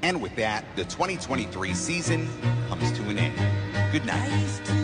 And with that, the 2023 season comes to an end. Good night.